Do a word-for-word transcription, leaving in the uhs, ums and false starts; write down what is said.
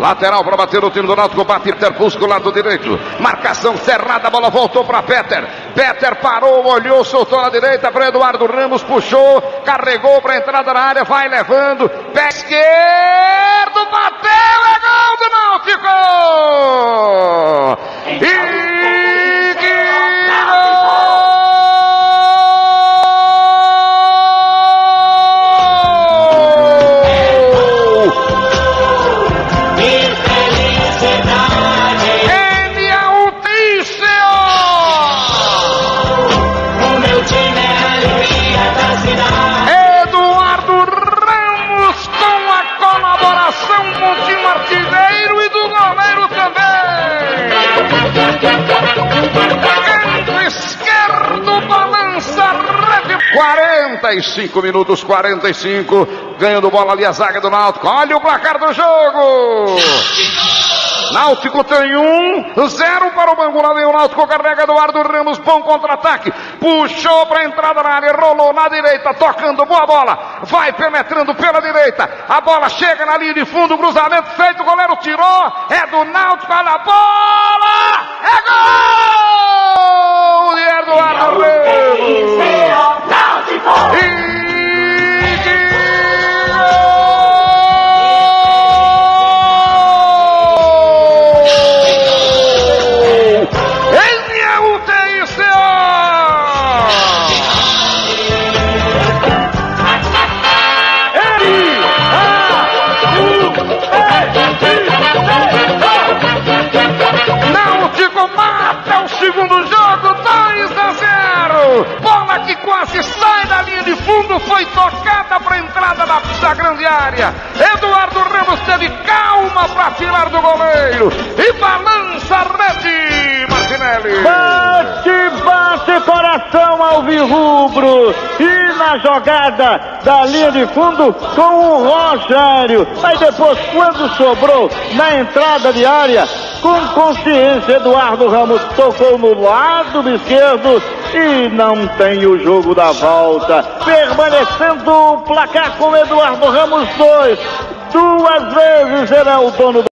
Lateral para bater o time do Náutico, bate Interfusco, lado direito. Marcação cerrada, a bola voltou para Peter. Peter parou, olhou, soltou na direita para Eduardo Ramos, puxou, carregou para a entrada na área, vai levando. Pé esquerdo, bateu, é gol do Náutico! E que quarenta e cinco minutos, quarenta e cinco, ganhando bola ali a zaga do Náutico. Olha o placar do jogo. Náutico tem um, zero para o Bangu. Lá vem o Náutico, carrega Eduardo Ramos, bom contra-ataque. Puxou para a entrada na área, rolou na direita, tocando, boa bola. Vai penetrando pela direita. A bola chega na linha de fundo, cruzamento feito, o goleiro tirou. É do Náutico, olha a bola. É gol de Eduardo Ramos. E segundo jogo, dois a zero. Bola que quase sai da linha de fundo, foi tocada para a entrada da, da grande área. Eduardo Ramos teve calma para tirar do goleiro e balança a rede, Martinelli. Bate, bate coração alvirrubro. E na jogada da linha de fundo com o Rogério. Aí depois, quando sobrou na entrada de área, com consciência, Eduardo Ramos tocou no lado esquerdo e não tem o jogo da volta. Permanecendo o placar com Eduardo Ramos dois. Duas vezes ele é o dono do